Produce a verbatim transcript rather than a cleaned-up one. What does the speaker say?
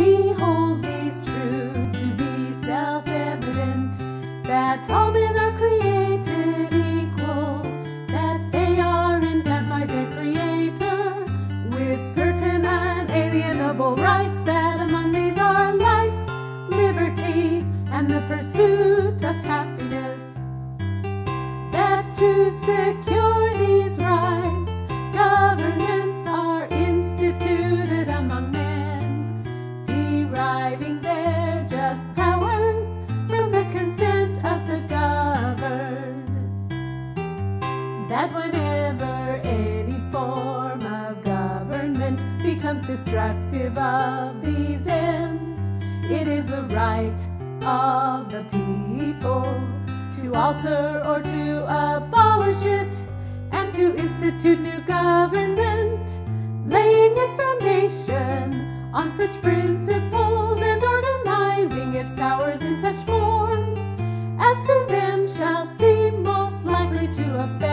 We hold these truths to be self-evident, that all men are created equal, that they are endowed by their Creator with certain unalienable rights, that among these are life, liberty, and the pursuit of happiness. That to secure these rights, governments are instituted among men, deriving their just powers from the consent of the governed. That whenever any form of government becomes destructive of these ends, it is the right of the people to alter or to abolish it, and to institute new government, laying its foundation on such principles and organizing its powers in such form as to them shall seem most likely to affect